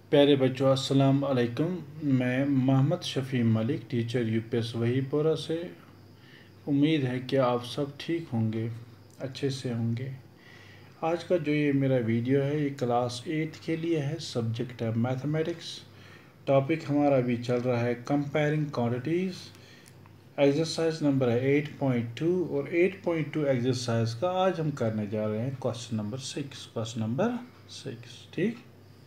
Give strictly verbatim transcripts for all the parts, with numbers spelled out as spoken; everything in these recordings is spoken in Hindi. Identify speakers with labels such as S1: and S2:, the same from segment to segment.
S1: प्यारे बच्चों अस्सलाम वालेकुम। मैं मोहम्मद शफ़ी मलिक, टीचर यूपीएस वहीपोरा से। उम्मीद है कि आप सब ठीक होंगे, अच्छे से होंगे। आज का जो ये मेरा वीडियो है ये क्लास एट के लिए है। सब्जेक्ट है मैथमेटिक्स। टॉपिक हमारा अभी चल रहा है कंपेयरिंग क्वांटिटीज़। एक्सरसाइज नंबर है एट पॉइंट टू और एट पॉइंट टू एक्सरसाइज का आज हम करने जा रहे हैं question number six question number six ठीक।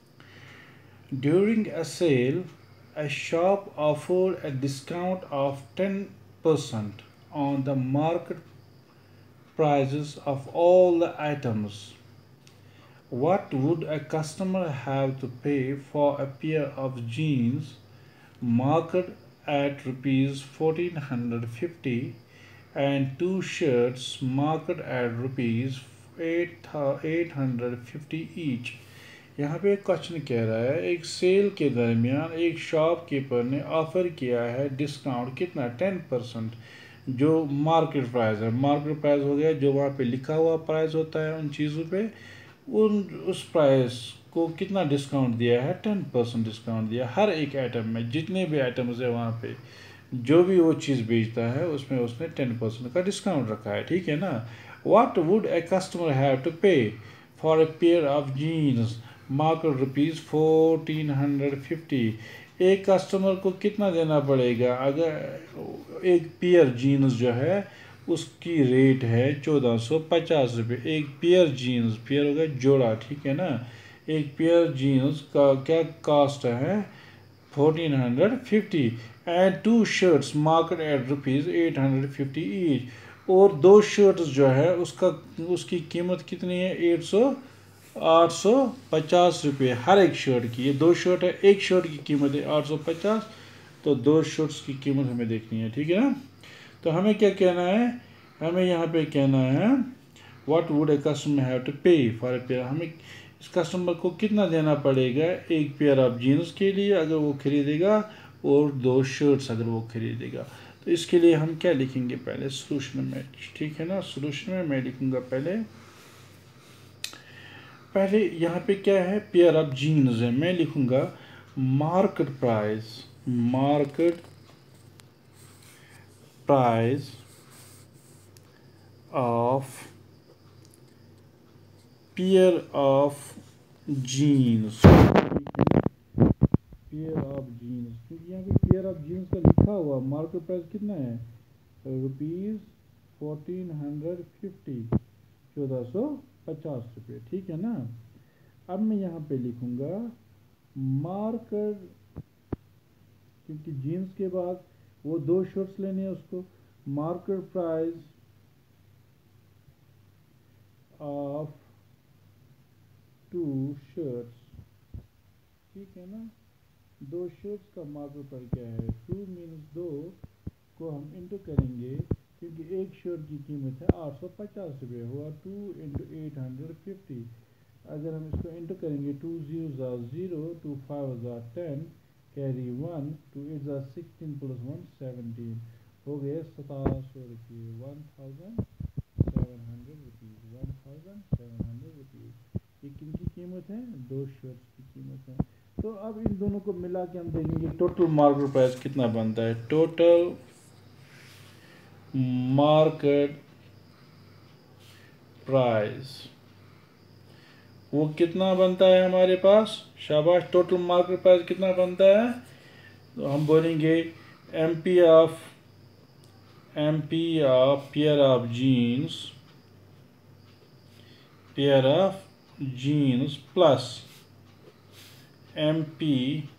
S1: During a sale, a shop offered a discount of ten percent on the market prices of all the items. What would a customer have to pay for a pair of jeans marked at rupees fourteen fifty and two shirts marked at rupees eight hundred fifty each? यहाँ पे एक क्वेश्चन कह रहा है, एक सेल के दरमियान एक शॉपकीपर ने ऑफ़र किया है डिस्काउंट कितना, टेन परसेंट, जो मार्केट प्राइस है। मार्केट प्राइस हो गया जो वहाँ पे लिखा हुआ प्राइस होता है उन चीज़ों पे, उन उस प्राइस को कितना डिस्काउंट दिया है, टेन परसेंट डिस्काउंट दिया हर एक आइटम में। जितने भी आइटम्स है वहाँ पे जो भी वो चीज़ बेचता है उसमें उसने टेन परसेंट का डिस्काउंट रखा है, ठीक है ना। What would a customer have to pay for a pair of jeans market rupees fourteen hundred fifty. एक कस्टमर को कितना देना पड़ेगा अगर एक पेयर जीन्स जो है उसकी रेट है चौदह सौ पचास रुपये। एक पेयर जीन्स, पेयर हो गया जोड़ा, ठीक है ना। एक पेयर जीन्स का क्या कास्ट है, fourteen hundred fifty and two shirts market at rupees eight hundred fifty each. और दो शर्ट्स जो है उसका उसकी कीमत कितनी है, एट सौ आठ सौ पचास रुपये हर एक शर्ट की। ये दो शर्ट है, एक शर्ट की कीमत है आठ सौ पचास, तो दो शर्ट्स की कीमत हमें देखनी है, ठीक है ना। तो हमें क्या कहना है, हमें यहाँ पे कहना है what would a customer have to pay for a pair. हमें इस कस्टमर को कितना देना पड़ेगा एक पेयर ऑफ जीन्स के लिए अगर वो खरीदेगा और दो शर्ट्स अगर वो खरीदेगा। तो इसके लिए हम क्या लिखेंगे पहले सोल्यूशन में, ठीक है ना। सोल्यूशन में मैं लिखूँगा पहले पहले यहाँ पे क्या है, पेयर ऑफ जीन्स है, मैं लिखूंगा market price, market price of pair of jeans, pair of jeans, क्योंकि यहाँ पे पेयर ऑफ जीन्स का लिखा हुआ मार्केट प्राइस कितना है, रुपीज़ फोर्टीन हंड्रेड फिफ्टी, चौदह सौ पचास रुपये, ठीक है ना। अब मैं यहाँ पे लिखूँगा मार्केट, क्योंकि जीन्स के बाद वो दो शर्ट्स लेने हैं उसको, market price of two shirts, ठीक है ना। दो शर्ट्स का मार्केट प्राइस क्या है, टू मीन्स दो को हम इंटू करेंगे क्योंकि एक शर्ट की कीमत है आठ सौ पचास रुपये, हुआ two into eight hundred fifty. अगर हम इसको इंटू करेंगे, टू जीरो ज़ा ज़ीरो, टू फाइव ज़ा ten, carry one, two eight ज़ा सिक्सटीन प्लस वन सेवनटीन, हो गए सतारह सौ रुपये, one thousand seven hundred rupees, one thousand seven hundred rupees. ये किन की कीमत है, दो शर्ट्स की कीमत है। तो अब इन दोनों को मिला के हम देखेंगे टोटल मार्केट प्राइस कितना बनता है। टोटल मार्केट प्राइस वो कितना बनता है हमारे पास, शाबाश। टोटल मार्केट प्राइस कितना बनता है, तो हम बोलेंगे M P of M P of pair of jeans, pair of jeans plus M P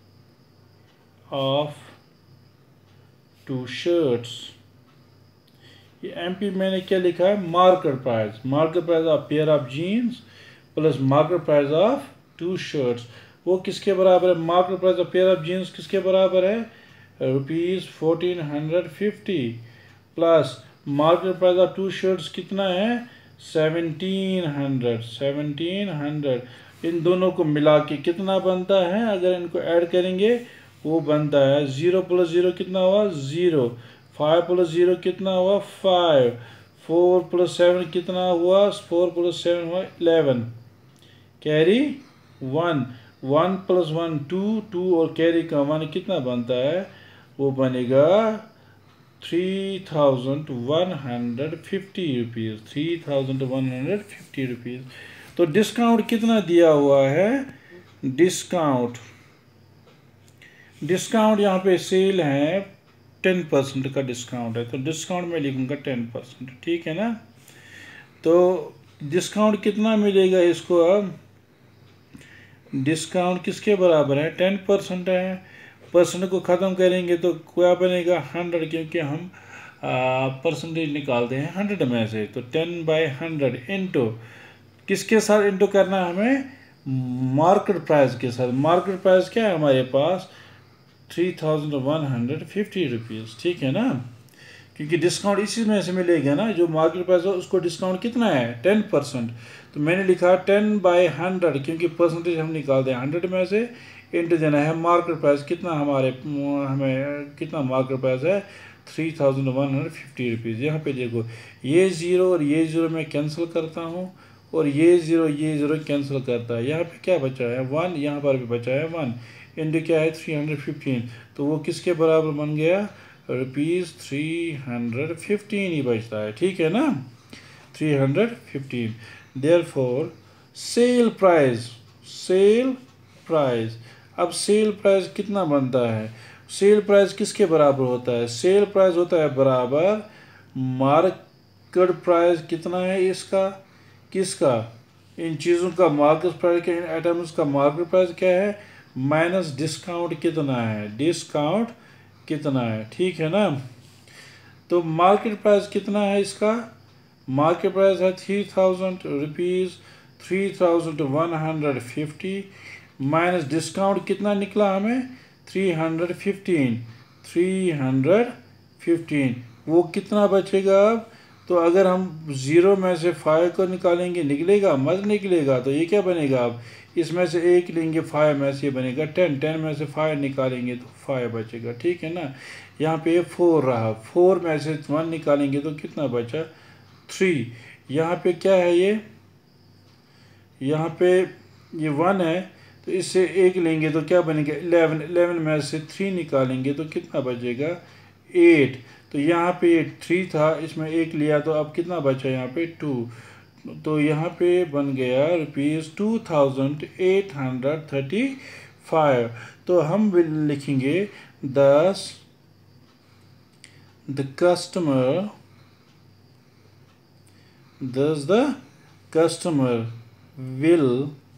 S1: of two shirts. ये एम पी मैंने क्या लिखा है, market price, market price of pair of jeans plus market price of two shirts. वो किसके बराबर है, market price of pair of jeans किसके बराबर है, rupees fourteen hundred fifty, plus market price of two shirts कितना है, सेवनटीन हंड्रेड, सेवनटीन हंड्रेड। इन दोनों को मिला के कितना बनता है, अगर इनको ऐड करेंगे वो बनता है ज़ीरो प्लस ज़ीरो कितना हुआ, ज़ीरो, फाइव प्लस ज़ीरो कितना हुआ, फाइव, फोर प्लस सेवन कितना हुआ, फोर प्लस सेवन हुआ eleven, carry one, one plus one two, two और कैरी का वन कितना बनता है, वो बनेगा three thousand one hundred fifty rupees, three thousand one hundred fifty rupees. तो डिस्काउंट कितना दिया हुआ है, डिस्काउंट डिस्काउंट यहाँ पे सेल है टेन परसेंट का डिस्काउंट है, तो डिस्काउंट में लिखूंगा टेन परसेंट, ठीक है ना। तो डिस्काउंट कितना मिलेगा इसको, अब डिस्काउंट किसके बराबर है, टेन परसेंट है। परसेंट को ख़त्म करेंगे तो क्या बनेगा, हंड्रेड, क्योंकि हम परसेंटेज निकालते हैं हंड्रेड में से। तो टेन बाई हंड्रेड इंटू किसके साथ इंटू करना है हमें, मार्केट प्राइस के साथ। मार्केट प्राइस क्या है हमारे पास, three thousand one hundred fifty rupees, ठीक है ना। क्योंकि डिस्काउंट इसी में से मिलेगा ना, जो मार्केट प्राइस है उसको डिस्काउंट कितना है, टेन परसेंट। तो मैंने लिखा टेन बाई हंड्रेड, क्योंकि परसेंटेज हम निकालते हैं हंड्रेड में से, इंटू देना है मार्केट प्राइस कितना, हमारे हमें कितना मार्केट प्राइस है, three thousand one hundred fifty rupees. यहाँ पे देखो ये ज़ीरो और ये ज़ीरो मैं कैंसिल करता हूँ, और ये ज़ीरो ये ज़ीरो कैंसिल करता है। यहाँ पे क्या बचा है, वन, यहाँ पर भी बचा है वन, इंटू क्या है थ्री हंड्रेड फिफ्टीन, तो वो किसके बराबर बन गया, रुपीज़ थ्री हंड्रेड फिफ्टीन ही बचता है, ठीक है ना, three hundred fifteen. Therefore sale price, sale price, अब सेल प्राइस कितना बनता है, सेल प्राइस किसके बराबर होता है, सेल प्राइस होता है बराबर मार्केट प्राइस कितना है इसका, किसका, इन चीज़ों का मार्केट प्राइस, के इन आइटम्स का मार्केट प्राइस क्या है, माइनस डिस्काउंट कितना है, डिस्काउंट कितना है, ठीक है ना। तो मार्केट प्राइस कितना है इसका, मार्केट प्राइस है three thousand rupees, three thousand one hundred fifty, minus discount कितना निकला हमें, three hundred fifteen, three hundred fifteen, वो कितना बचेगा अब। तो अगर हम ज़ीरो में से फाइव को निकालेंगे, निकलेगा मत निकलेगा, तो ये क्या बनेगा, अब इसमें से एक लेंगे फाइव में से, ये बनेगा टेन, टेन में से फाइव निकालेंगे तो फाइव बचेगा, ठीक है ना। यहाँ पे फोर रहा, फोर में से वन निकालेंगे तो कितना बचा, थ्री। यहाँ पे क्या है, ये यहाँ पे ये वन है, तो इससे एक लेंगे तो क्या बनेगा, इलेवन, इलेवन में से थ्री निकालेंगे तो कितना बचेगा, एट। तो यहाँ पे थ्री था, इसमें एक लिया तो अब कितना बचा, यहाँ पे टू, तो यहाँ पे बन गया rupees two thousand eight hundred thirty five. तो हम लिखेंगे thus, the customer, thus the customer will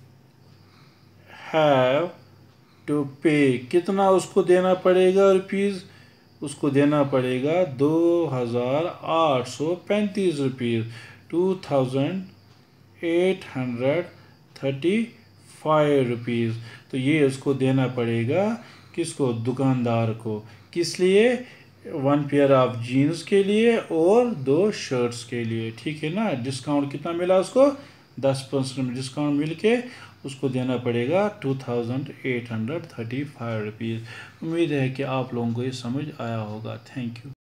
S1: have to pay, कितना उसको देना पड़ेगा रुपीज़, उसको देना पड़ेगा दो हज़ार आठ सौ पैंतीस rupees, two thousand eight hundred thirty five rupees. तो ये उसको देना पड़ेगा किसको, दुकानदार को, किस लिए, वन पेयर ऑफ जीन्स के लिए और दो शर्ट्स के लिए, ठीक है ना। डिस्काउंट कितना मिला उसको, दस परसेंट डिस्काउंट मिल के उसको देना पड़ेगा two thousand eight hundred thirty five rupees. उम्मीद है कि आप लोगों को ये समझ आया होगा। Thank you.